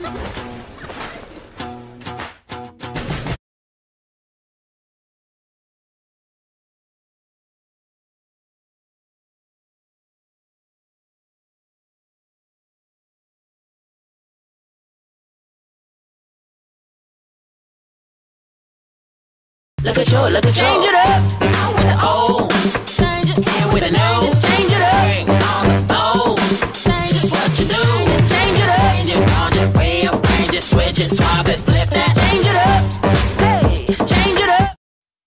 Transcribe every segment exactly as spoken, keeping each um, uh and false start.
Look at you, look at you. Change it up with the old, change it, and with the new. Change it up on the bold. Change it, what you do? Change it up. Change it, on it, rearrange it, switch it, swap it, flip that. Change it up, hey, change it up.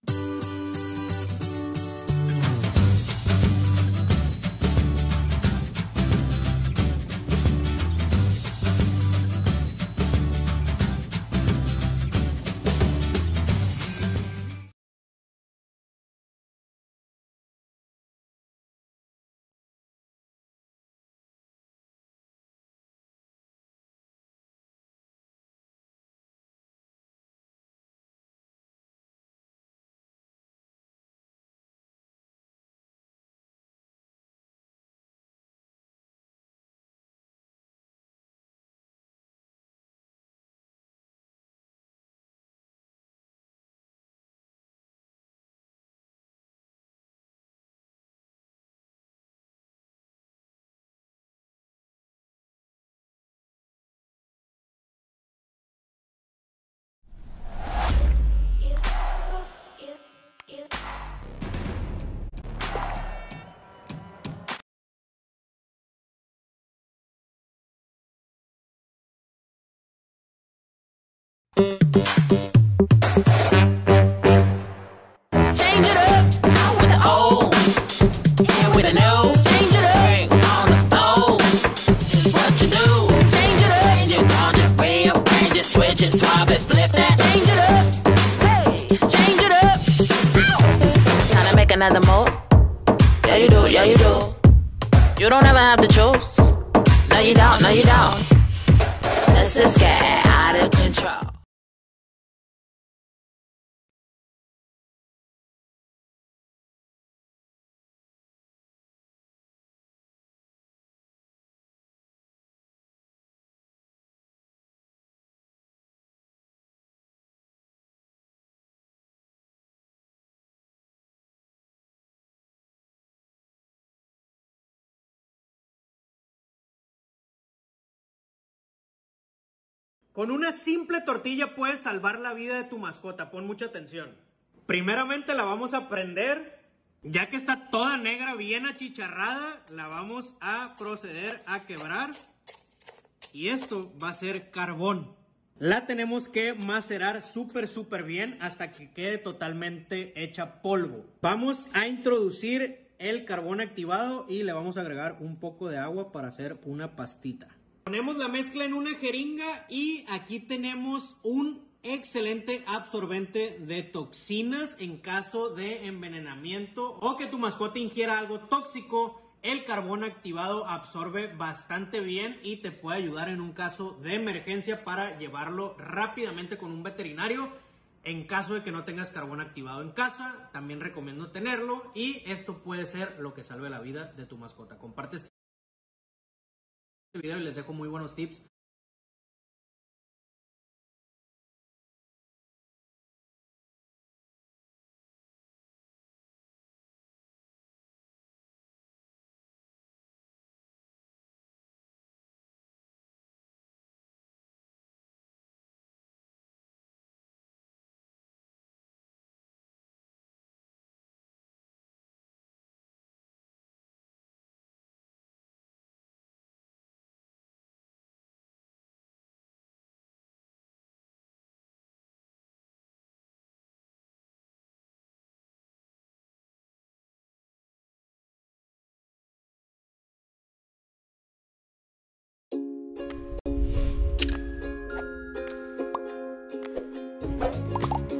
Change it up with the old and with the new. Change it up on the bold. It's what you do. Change it up. Change it, on it, rearrange it, switch it, swap it, flip that. Change it up. Hey, change it up. Trying to make another move? Yeah, you do. Yeah, you do. You don't ever have to choose. No, you don't. No, you don't. Let's just get out of control. Con una simple tortilla puedes salvar la vida de tu mascota. Pon mucha atención. Primeramente la vamos a prender. Ya que está toda negra, bien achicharrada, la vamos a proceder a quebrar. Y esto va a ser carbón. La tenemos que macerar súper, súper bien hasta que quede totalmente hecha polvo. Vamos a introducir el carbón activado y le vamos a agregar un poco de agua para hacer una pastita. Ponemos la mezcla en una jeringa y aquí tenemos un excelente absorbente de toxinas en caso de envenenamiento o que tu mascota ingiera algo tóxico. El carbón activado absorbe bastante bien y te puede ayudar en un caso de emergencia para llevarlo rápidamente con un veterinario. En caso de que no tengas carbón activado en casa, también recomiendo tenerlo y esto puede ser lo que salve la vida de tu mascota. Comparte este video y les dejo muy buenos tips. You